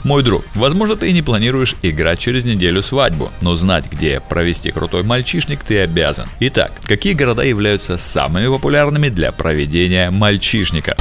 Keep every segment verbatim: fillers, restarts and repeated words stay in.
Мой друг, возможно, ты не планируешь играть через неделю свадьбу, но знать, где провести крутой мальчишник, ты обязан. Итак, какие города являются самыми популярными для проведения мальчишника?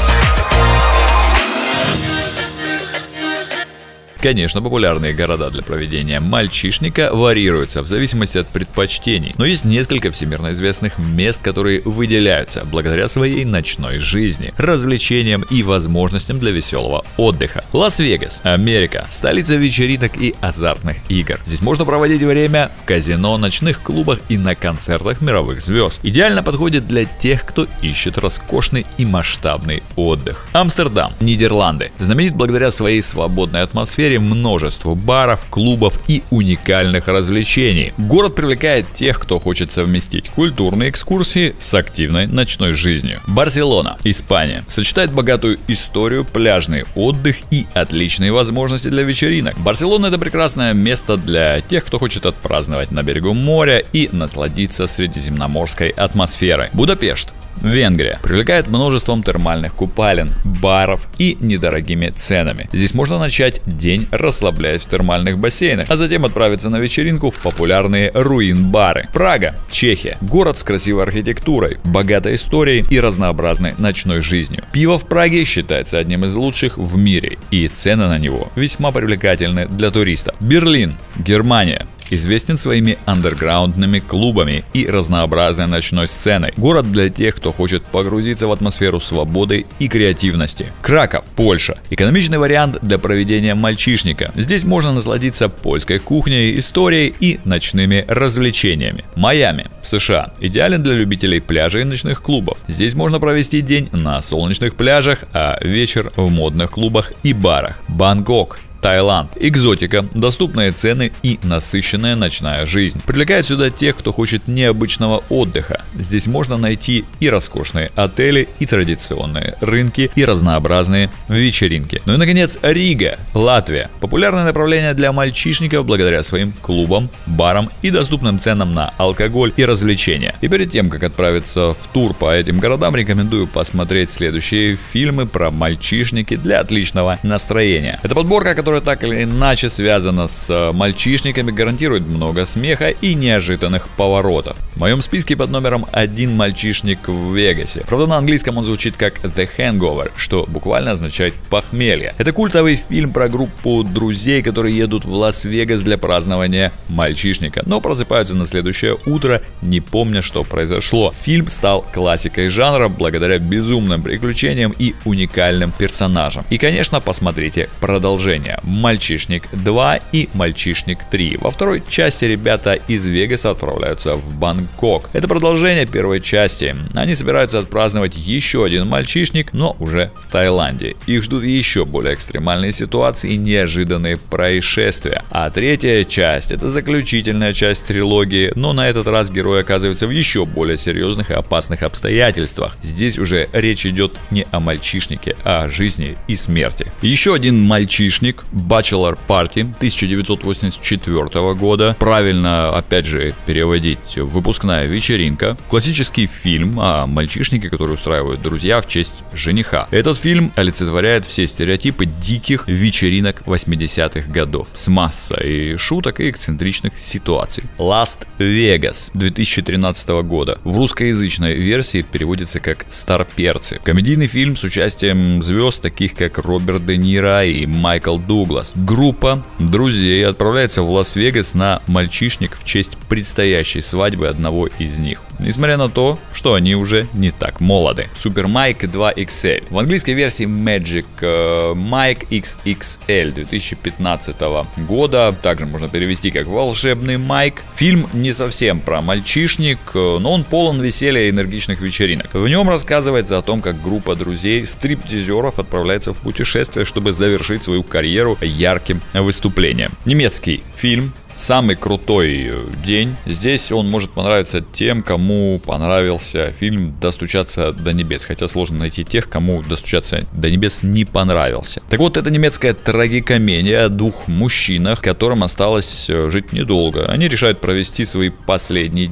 Конечно, популярные города для проведения мальчишника варьируются в зависимости от предпочтений, но есть несколько всемирно известных мест, которые выделяются благодаря своей ночной жизни, развлечениям и возможностям для веселого отдыха. Лас-Вегас, Америка, столица вечеринок и азартных игр. Здесь можно проводить время в казино, ночных клубах и на концертах мировых звезд. Идеально подходит для тех, кто ищет роскошный и масштабный отдых. Амстердам, Нидерланды, знаменит благодаря своей свободной атмосфере, множеству баров, клубов и уникальных развлечений. Город привлекает тех, кто хочет совместить культурные экскурсии с активной ночной жизнью. Барселона, Испания, сочетает богатую историю, пляжный отдых и отличные возможности для вечеринок. Барселона — это прекрасное место для тех, кто хочет отпраздновать на берегу моря и насладиться средиземноморской атмосферой. Будапешт, Венгрия, привлекает множеством термальных купалин, баров и недорогими ценами. Здесь можно начать день, расслабляясь в термальных бассейнах, а затем отправиться на вечеринку в популярные руин-бары. Прага, Чехия, город с красивой архитектурой, богатой историей и разнообразной ночной жизнью. Пиво в Праге считается одним из лучших в мире, и цены на него весьма привлекательны для туристов. Берлин, Германия, известен своими андерграундными клубами и разнообразной ночной сценой. Город для тех, кто хочет погрузиться в атмосферу свободы и креативности. Краков, Польша. Экономичный вариант для проведения мальчишника. Здесь можно насладиться польской кухней, историей и ночными развлечениями. Майами, США. Идеален для любителей пляжей и ночных клубов. Здесь можно провести день на солнечных пляжах, а вечер в модных клубах и барах. Бангкок, Таиланд. Экзотика, доступные цены и насыщенная ночная жизнь. Привлекает сюда тех, кто хочет необычного отдыха. Здесь можно найти и роскошные отели, и традиционные рынки, и разнообразные вечеринки. Ну и, наконец, Рига, Латвия. Популярное направление для мальчишников благодаря своим клубам, барам и доступным ценам на алкоголь и развлечения. И перед тем, как отправиться в тур по этим городам, рекомендую посмотреть следующие фильмы про мальчишники для отличного настроения. Это подборка, которая так или иначе связана с мальчишниками, гарантирует много смеха и неожиданных поворотов. В моем списке под номером один мальчишник в Вегасе. Правда, на английском он звучит как The Hangover, что буквально означает похмелье. Это культовый фильм про группу друзей, которые едут в Лас-Вегас для празднования мальчишника, но просыпаются на следующее утро, не помня, что произошло. Фильм стал классикой жанра благодаря безумным приключениям и уникальным персонажам. И, конечно, посмотрите продолжение. Мальчишник два и Мальчишник три. Во второй части ребята из Вегаса отправляются в Бангкок. Это продолжение первой части. Они собираются отпраздновать еще один мальчишник, но уже в Таиланде. Их ждут еще более экстремальные ситуации и неожиданные происшествия. А третья часть — это заключительная часть трилогии, но на этот раз герои оказываются в еще более серьезных и опасных обстоятельствах. Здесь уже речь идет не о мальчишнике, а о жизни и смерти. Еще один мальчишник, Bachelor Party тысяча девятьсот восемьдесят четвёртого года. Правильно, опять же, переводить выпускная вечеринка. Классический фильм о мальчишнике, который устраивают друзья в честь жениха. Этот фильм олицетворяет все стереотипы диких вечеринок восьмидесятых годов с массой шуток и эксцентричных ситуаций. Last Vegas две тысячи тринадцатого года. В русскоязычной версии переводится как «Старперцы». Комедийный фильм с участием звезд, таких как Роберт Де Ниро и Майкл Дуглас. Группа друзей отправляется в Лас-Вегас на мальчишник в честь предстоящей свадьбы одного из них, несмотря на то, что они уже не так молоды. Super Mike два икс эль. В английской версии Magic Mike икс икс эль две тысячи пятнадцатого года. Также можно перевести как «Волшебный Майк». Фильм не совсем про мальчишник, но он полон веселья и энергичных вечеринок. В нем рассказывается о том, как группа друзей стриптизеров отправляется в путешествие, чтобы завершить свою карьеру ярким выступлением. Немецкий фильм «Самый крутой день». Здесь он может понравиться тем, кому понравился фильм «Достучаться до небес». Хотя сложно найти тех, кому «Достучаться до небес» не понравился. Так вот, это немецкая трагикомедия о двух мужчинах, которым осталось жить недолго. Они решают провести свои последние дни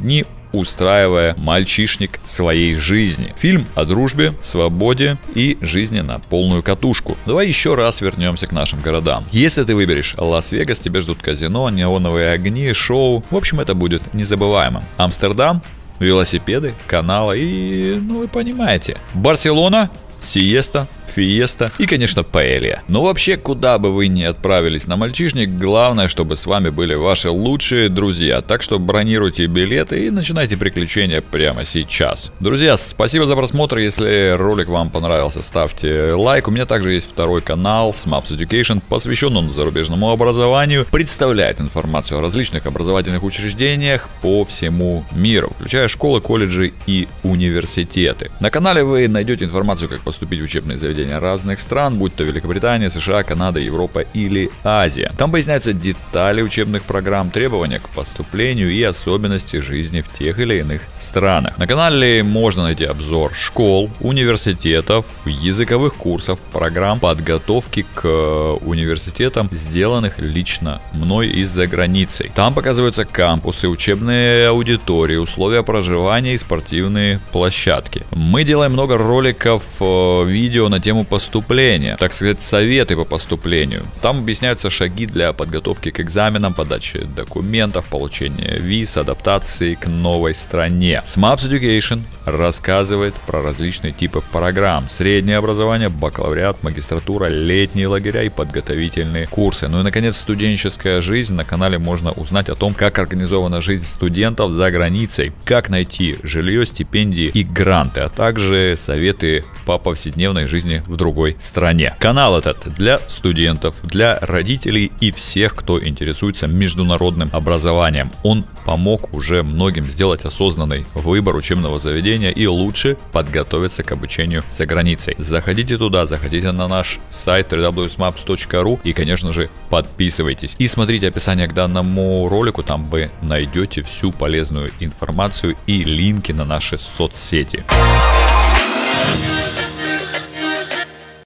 устраивая мальчишник своей жизни. Фильм о дружбе, свободе и жизни на полную катушку. Давай еще раз вернемся к нашим городам. Если ты выберешь Лас-Вегас, тебе ждут казино, неоновые огни, шоу. В общем, это будет незабываемым. Амстердам, велосипеды, каналы и, ну вы понимаете. Барселона, сиеста, фиеста и, конечно, паэлья. Но вообще, куда бы вы ни отправились на мальчишник, главное, чтобы с вами были ваши лучшие друзья. Так что бронируйте билеты и начинайте приключения прямо сейчас. Друзья, спасибо за просмотр. Если ролик вам понравился, ставьте лайк. У меня также есть второй канал Smaps Education, посвящен он зарубежному образованию. Представляет информацию о различных образовательных учреждениях по всему миру, включая школы, колледжи и университеты. На канале вы найдете информацию, как поступить в учебные заведения разных стран, будь то Великобритания, США, Канада, Европа или Азия. Там поясняются детали учебных программ, требования к поступлению и особенности жизни в тех или иных странах. На канале можно найти обзор школ, университетов, языковых курсов, программ подготовки к университетам, сделанных лично мной и за границей. Там показываются кампусы, учебные аудитории, условия проживания и спортивные площадки. Мы делаем много роликов, видео на тему поступления, так сказать, советы по поступлению. Там объясняются шаги для подготовки к экзаменам, подачи документов, получения виз, адаптации к новой стране. Smaps Education рассказывает про различные типы программ: среднее образование, бакалавриат, магистратура, летние лагеря и подготовительные курсы. Ну и, наконец, студенческая жизнь. На канале можно узнать о том, как организована жизнь студентов за границей, как найти жилье, стипендии и гранты, а также советы по повседневной жизни в другой стране. Канал этот для студентов, для родителей и всех, кто интересуется международным образованием. Он помог уже многим сделать осознанный выбор учебного заведения и лучше подготовиться к обучению за границей. Заходите туда, заходите на наш сайт дабл ю дабл ю дабл ю точка смапс точка ру и, конечно же, подписывайтесь. И смотрите описание к данному ролику, там вы найдете всю полезную информацию и линки на наши соцсети.